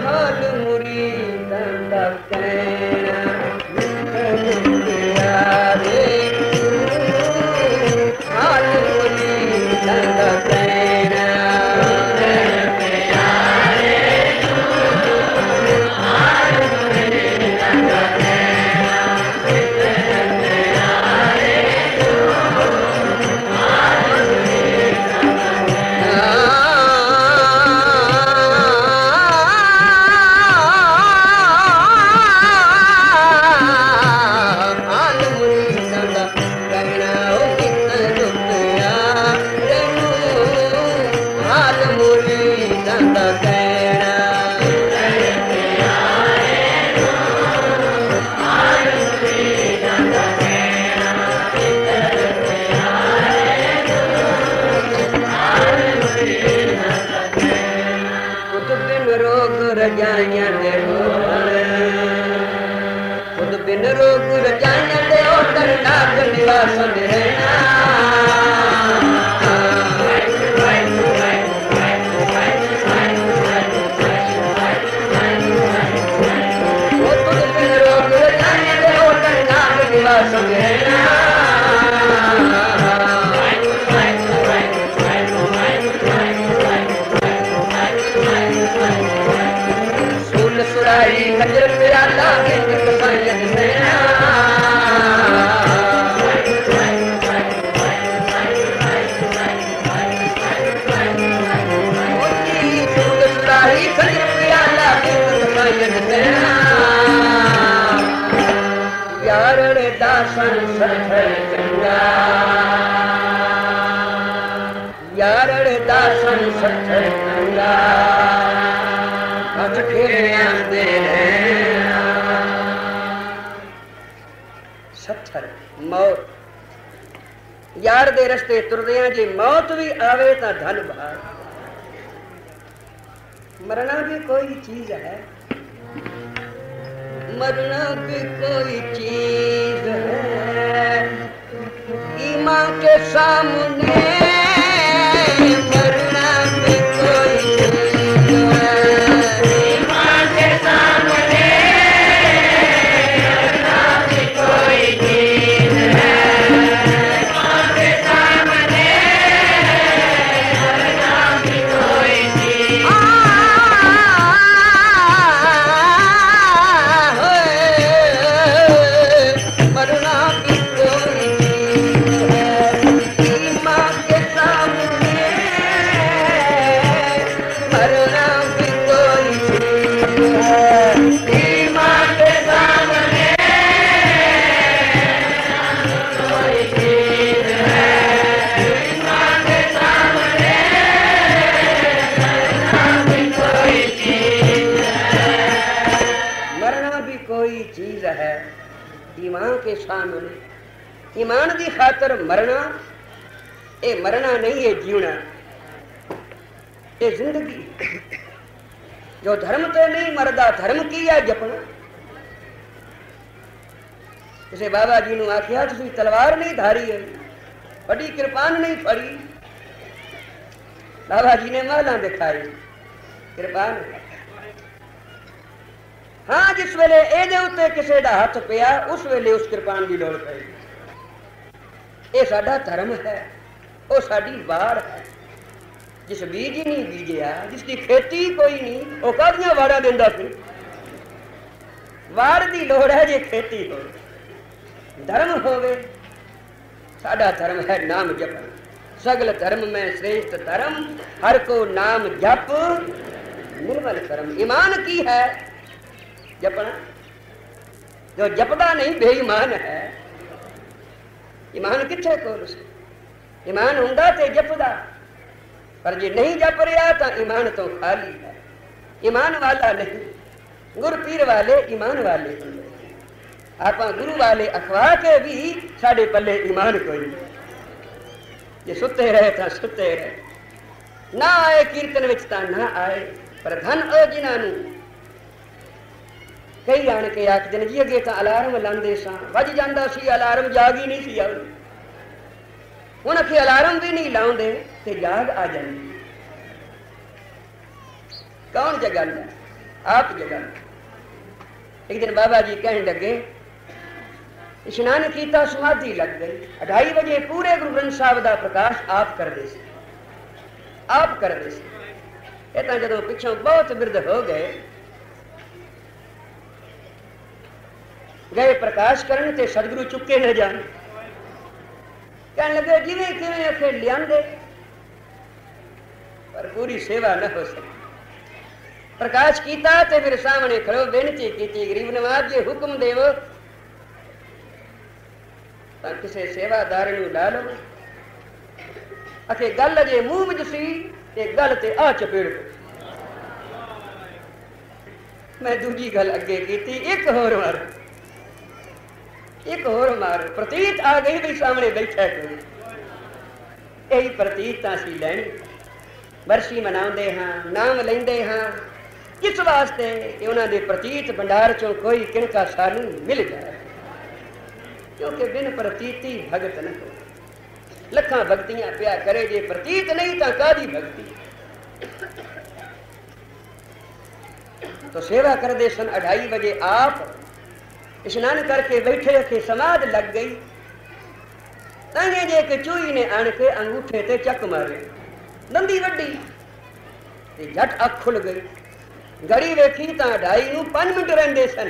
हाल मुरीदां दा कहना प्यारे हाल मुरीदां दा कहना यार दे रस्ते तुरदियां जी मौत भी आवे ता धन भार मरना भी कोई चीज है मरना भी कोई चीज है ईमान के सामने मरना भी कोई चीज है ईमान के सामने मरना भी कोई चीज है ईमान की खातर मरना ये मरना नहीं है जीना ये जिंदगी जो धर्म तो नहीं मरदा धर्म की है जपना किसी बाबा जी ने आख्या तुसी तलवार नहीं धारी है बड़ी कृपान नहीं फड़ी बाबा जी ने माला दिखाई कृपान हाँ जिस वेले एदे उत्ते किसी का हथ पिया उस वेले उस कृपान की लोड़ पई ये साडा धर्म है वो साडी वाड़ है जिस बीज ही नहीं बीजिया जिसकी खेती कोई नहीं वो कादियां वाड़ा देंदा सी वाड़ की लोड़ है जे खेती हो धर्म होवे साडा धर्म है नाम जपना सगल धर्म में श्रेष्ठ धर्म हर को नाम जप निर्मल कर्म ईमान की है जपना जो जपदा नहीं बेईमान है ईमान किथे कोल ईमान हुंदा ते जपदा पर जे नहीं जप रहा तो ईमान तो खाली है ईमान वाला नहीं गुर पीर वाले ईमान वाले आप गुरु वाले अखवा के भी साडे पल्ले ईमान कोई नहीं जे सुते रहे तो सुते रहे ना आए कीर्तन विच तां ना आए पर धन ओ जिन्हां कई आन के आखते जी अगे तो अलार्म लाते वज जाता सी अलार्म जाग ही नहीं सी हुण अखे अलार्म भी नहीं लाउंदे ते जाग आ जाती कौन जगांदा आप जगा। एक दिन बाबा जी कहने लगे, इशनान किया, समाधि लग गई। 2:30 बजे पूरे गुरु ग्रंथ साहब का प्रकाश आप कर दे, आप कर दे। इतना जो पिछों बहुत बिरध हो गए प्रकाश करने ते सदगुरु चुके न जान। कहने लगे जिवें किवें अखे लियांदे, पर पूरी सेवा न हो सकी। प्रकाश किया ते फिर सामने खड़ो बेनती की, गरीब नवाज जी हुक्म देवो तां किसी सेवादार नूं ला लो। अखे गल अजे मूंह विच सी ते गल ते आ चपेड़। मैं दूजी गल अगे की, एक होर मार, एक होर मार। प्रतीत आ गई भी सामने बैठा कोई। यही प्रतीत असी लैनी, बरसी मनाउंदे हां, नाम लैंदे हां, किस वास्ते कि उन्हां दे प्रतीत भंडार चों कोई किणका सानू मिल जाए। क्योंकि बिन प्रतीति भगत न हो। लखां भगतियां पिया करे, जे प्रतीत नहीं तां कादी भगती। तो सेवा करदे सन। 2:30 बजे आप स्नान करके बैठे रखे, समाध लग गई। तांगे जे कि चूई ने आन के अंगूठे ते चक मारे, दंदी वड्डी ते झट अख खुल गई। घड़ी वेखी तां 2:30 नूं 5 मिनट रहिंदे सन।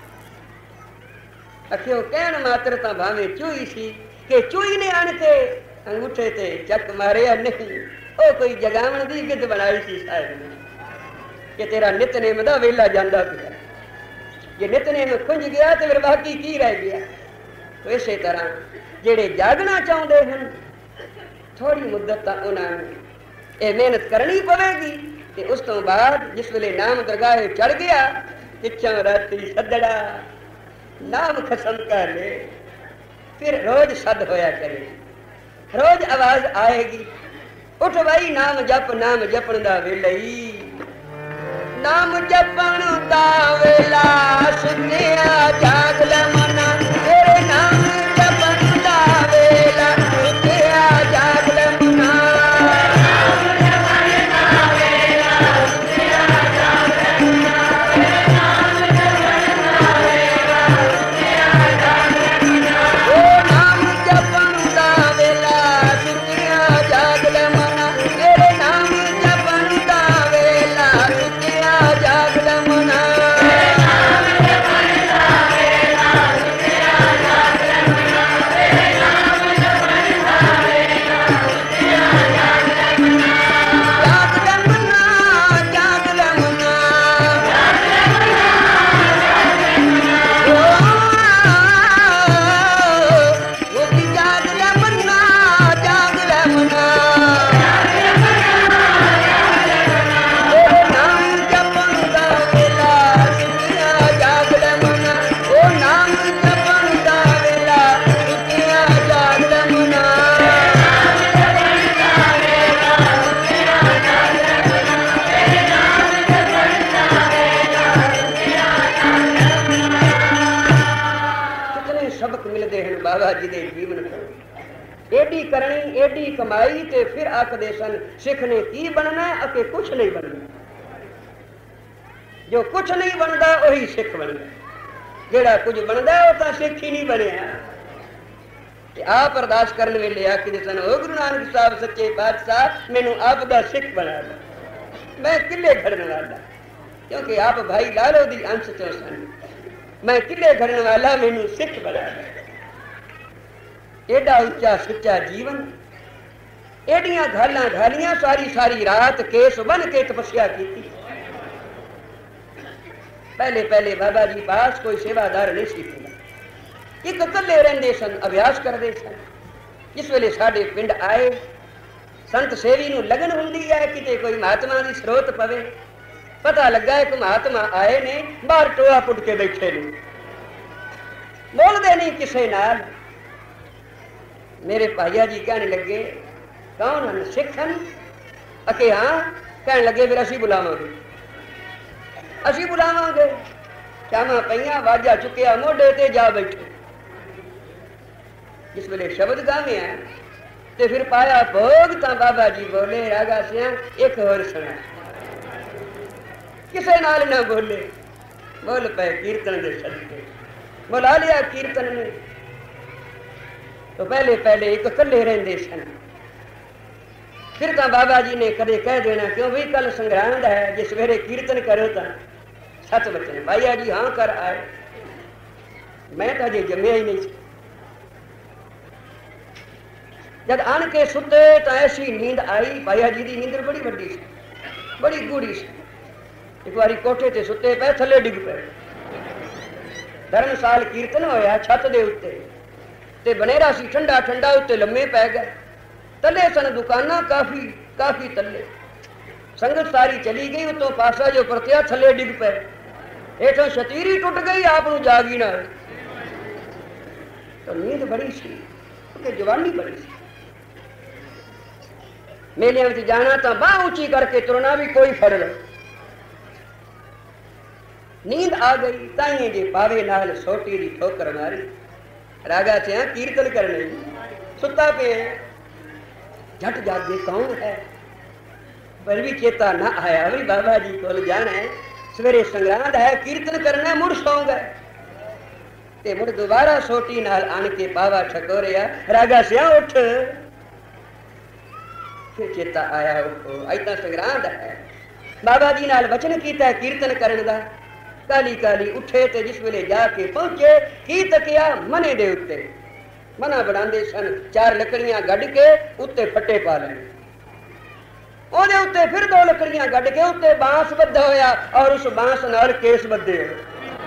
अखियों कहण मात्र तां भावें चूई सी कि चूई ने आन के अंगूठे ते चक मारे नहीं। ओ कोई जगावण दी गिद्ध बनाई सी साहिब ने कि तेरा नितनेम दा वेला जांदा पिया। जे नितनेम खुंज गया तो फिर बाकी की रह गया। तो इसे तरह जेड़े जागना चाहते हैं थोड़ी मुद्दत तक उन्होंने मेहनत करनी पवेगी। ते उस तो बाद जिस वेले नाम दरगाह चढ़ गया, पिछों राती सदड़ा नाम खसम कर ले, फिर रोज सद होया करे, रोज आवाज आएगी, उठ भाई नाम जप, नाम जपन दा वेला ही, नाम जपन दा वेला सुनिया जाग ले मना, तेरे नाम जपन दा वेला सुनिया जाग ले मना। एडी कमाई ते फिर आखदे सन सिख ने की बनना अके कुछ नहीं बनना। जो कुछ नहीं बनता वही सिख बनता, जेड़ा कुछ बनता वो तो सिख ही नहीं बनया। आप अरदास करने वेले आखदे सन, ओ गुरु नानक साहब सच्चे पातशाह मैनू आप दा सिख बना दो, मैं किले खड़न वाला, क्योंकि आप भाई लालो दी अंश चो सन, मैं किले खड़न वाला, मैनू सिख बना दो। एडा उच्चा सच्चा जीवन, एडियां घालां घालियां, सारी सारी रात केस बन के तपस्या की। पहले पहले बाबा जी पास कोई सेवादार नहीं सीखा, एक कल्ले रहिंदे सन, अभ्यास करते सन। जिस वेले साडे पिंड आए, संत सेवी नूं लगन हुंदी है किते कोई महात्मा दी स्रोत पवे, पता लगा एक महात्मा आए ने, बाहर टोआ पुट के बैठे ने, बोलते नहीं किसे नाल। मेरे भाईया जी कहने लगे कौन हैं? सिख हैं? अके हाँ। कहने लगे फिर असी बुलावांगे, असी बुलावांगे। चामा पईयां, वाजा चुकिया मोढे ते, जा बैठे। जिस वेले शब्द गावे हैं ते फिर पाया भोग, तां बाबा जी बोले रागा सिया एक होर सुना। किसे नाल ना बोले, बोल पे कीर्तन दे सदके, बुला लिया कीर्तन ने। तो पहले पहले एक कल्ले रहंदे सन। फिर तो बाबा जी ने कदे कह देना क्यों भी कल संग्रांद है, जे सवेरे कीर्तन करो तो सत बचन, भाईया जी हाँ कर आए, मैं तो अजे जम्या ही नहीं। जब आन के सुते तो ऐसी नींद आई, भाईया जी की नींद बड़ी वड्डी सी, बड़ी गूढ़ी सी। एक बारी कोठे ते सुते पे, थले डिग पे। धर्मसाल कीर्तन होया छत दे उत्ते, ते बनेरा सी ठंडा ठंडा, उत्ते लम्मे पै गए। तले सन दुकाना काफी काफी तले। संगत सारी चली गई, उतो पासा जो परत्या थले डिग पे, हेठों शतीरी टुट गई, आप जागी ना। तो नींद बड़ी सी, क्योंकि जवानी बड़ी सी। मेलिया में जाना तो बाह ऊंची करके तुरना भी कोई फड़ लो। नींद आ गई, ताइए जे पावे नाल सोटी दी ठोकर मारी। रागा से कीर्तन करने सुता पे झट जागे कौन है, पर भी चेता ना आया भी बाबा जी को जाना है, सवेरे संग्रांद है, कीर्तन करना, मुड़ सौ गए। ते मुड़ दोबारा सोटी नाल आन के पावा ठकोरिया, रागा से उठ। फिर चेता आया उठो, इतना संग्रांद है। बाबा जी नाल वचन कीता कीर्तन करने दा। काली काली उठे ते जिस वेले जाके पहुंचे, की तकिया मने दे उत्ते। मना बनांदे सन, 4 लकड़ियां गढ़ के उत्ते फट्टे पा लेने, ओदे उत्ते फिर 2 लकड़ियां गढ़ के उत्ते बांस बद्धा होया, और उस बांस नाल केस बद्धे होए।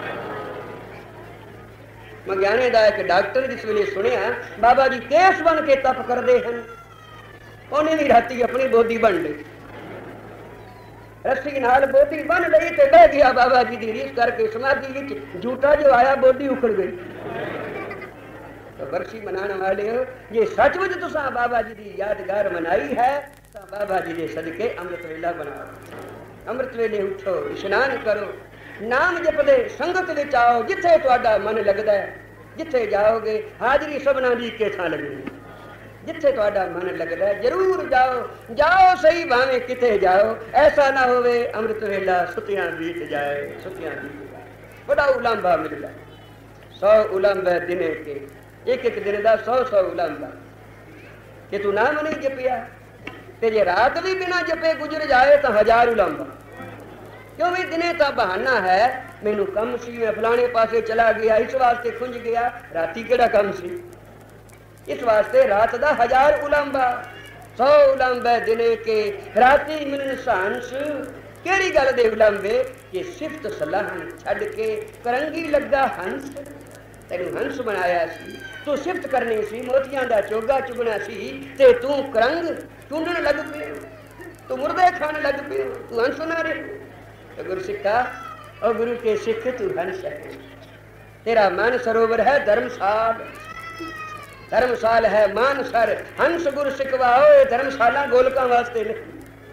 मगियाने दा एक डॉक्टर जिस वेले सुनिया बाबा जी केस बन के तप करदे हन, उन्हें भी राती अपनी बोधी बन ली। रस्सी नाल बोधी बन लई ते बह गया बाबा जी दी रीस करके समाधि विच। झूठा जो आया बोधी उखड़ गई। तो बरसी मनाने वाले हो, ये सचमुच तुसा बाबा जी की यादगार मनाई है, तो बाबा जी के सदके अमृत वेला बनाओ। अमृत वेले उठो, इशनान करो, नाम जपदे संगत विच आओ, जिथे तुहाडा मन लगदा है। जिथे जाओगे हाजरी सबना दी के थां लगेगी। जिथे तुहाडा मन लगदा है जरूर जाओ, जाओ सही भावें किथे जाओ। ऐसा ना होवे अमृत वेला सुतियां बीत जाए, सुतियां बीत जाए। बड़ा उलांबा मिलदा, 100 उलांबे दिने के, एक एक दिन का 100 उलांबा। कि तू नाम नहीं जपिया, ते जे रात भी बिना जपे गुजर जाए तो 1000 उलांबा। क्यों भी दिने तो बहाना है, मैनू कम सी, मैं फलाने पासे चला गया, इस वास्ते खुंज गया। राती केड़ा कम सी, इस वास्ते रात का 1000 उलांबा। 100 उलांबे दिने के, राती मिलन सांस। केड़ी गल दे उलांबे कि सिफत सलाहन छड़ के करंगी लगा हंस। तेनू हंस बनाया सी, तू सिफत करनी सी, मोतियां दा चोगा चुगना सी, ते तू करंग टूंडन लग पे, तू मुर्दे खाने लग पे, तू हंस ना रे। तो गुरु सिखा, और गुरु के सिख तू हंस है। तेरा मन सरोवर है धर्मसाल, धर्मसाल है मानसर। हंस गुरु सिखवाओ, धर्मशाला गोलका वास्ते नहीं।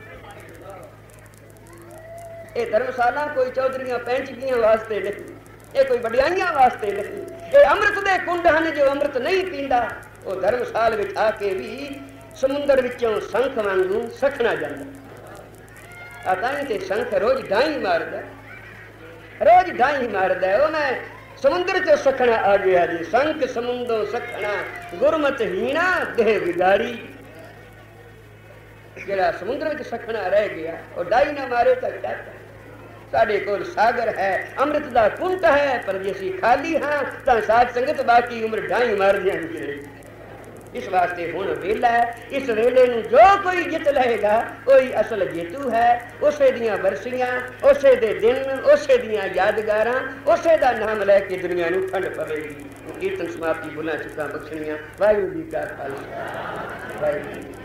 ये धर्मशाला कोई चौधरियां पैंचगियां वास्ते नहीं, ये कोई वडियाइयां वास्ते नहीं। ये अमृत दे कुंड हैं, जो अमृत नहीं पींदा वो धर्मसाल विच आके भी समुंदर विचों संख वांगू सखना जांदा। ताई ते संख रोज डाई मारदा, रोज डाई मारदा। वो मैं समुंदर चो सखना आ गया जी, संख समुंदों सखना, गुरमत हीना देह बिगाड़ी। जेड़ा समुंदर विच सखना रह गया, वो डाई ना मारे तो क्या। साढ़े कोल सागर है, अमृत दा कुंट है, पर जे असीं खाली हाँ तो साध संगत बाकी उम्र ढाई मार दियां। इस वास्ते हुण वेला है, इस वेले नूं जो कोई जित लेगा कोई असल जेतू है। उसे दियां बरसियां, उसे दे दिन, उसे दियां यादगारां, उसे दा नाम लैके दुनिया नूं ठंड पवेगी। कीर्तन समाप्ति बुला चुका बख्शनियां। वाहिगुरू जी का खालसा, वाहिगुरू।